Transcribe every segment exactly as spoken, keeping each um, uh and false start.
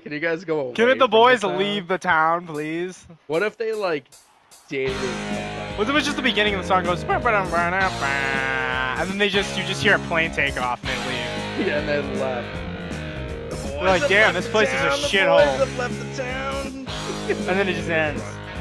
can you guys go away? Can the boys the leave the town, please? What if they like dated? What if it's just the beginning of the song goes, and then they just you just hear a plane take off and they leave. Yeah, and then left. The They're like, damn, this place is a shithole. Left the town. And then it just ends.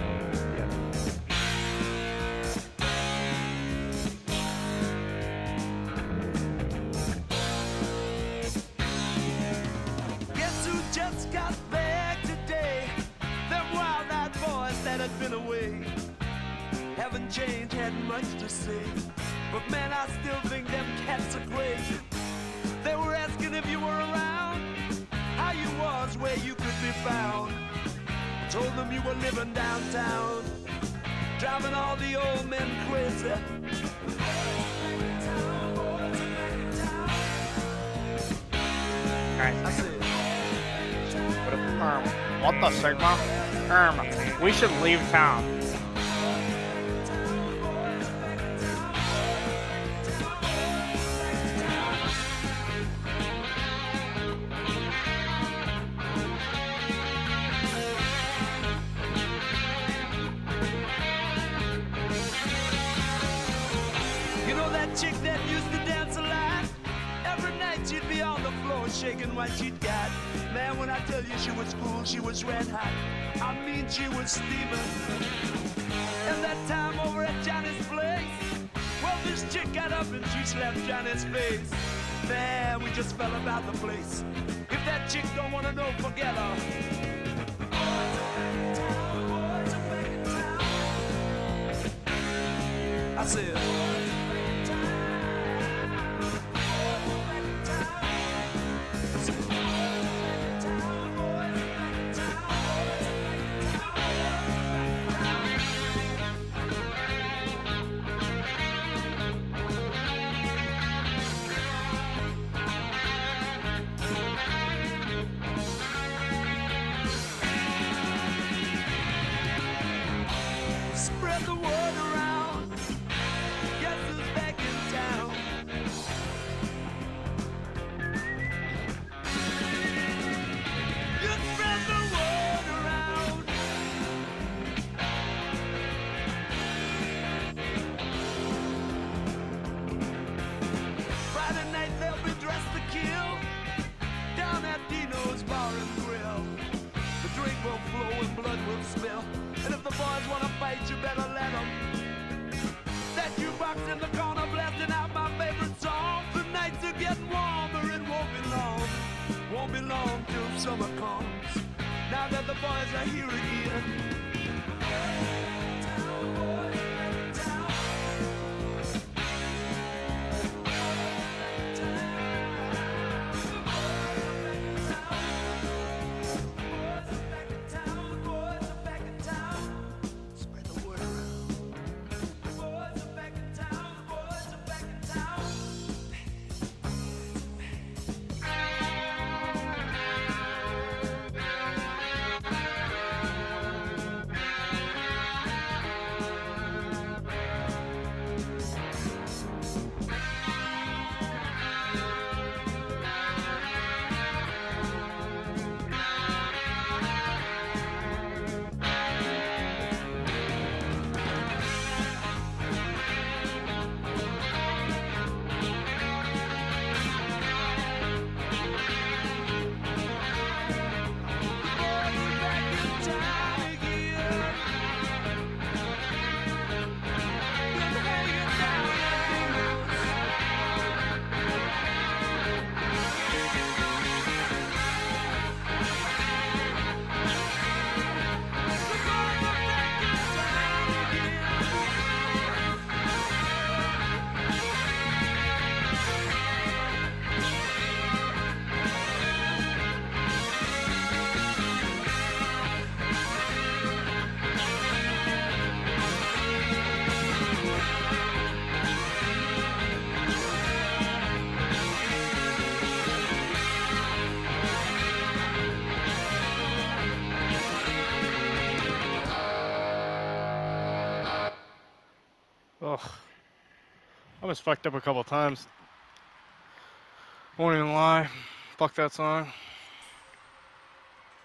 Guess who just got back today? Them wild-eyed boys that had been away. Haven't changed, hadn't much to say. But man, I still think them cats are crazy. They were asking if you were around, how you was, where you could be found. Told them you were living downtown, driving all the old men crazy. Nice. Um, what the Sigma? Um, we should leave town. Chick that used to dance a lot. Every night she'd be on the floor shaking what she'd got. Man, when I tell you she was cool, she was red hot. I mean, she was steaming. And that time over at Johnny's place, well, this chick got up and she slapped Johnny's face. Man, we just fell about the place. If that chick don't want to know, forget her. I said, spread the word around. Guess who's back in town? You spread the word around. Friday night they'll be dressed to kill down at Dino's Bar and Grill. The drink will flow and blood will spill. And if the boys wanna fight, you better let them. That jukebox in the corner blasting out my favorite song. The nights are getting warmer, it won't be long. Won't be long till summer comes. Now that the boys are here again. Ugh. I was fucked up a couple times. Won't even lie. Fuck that song.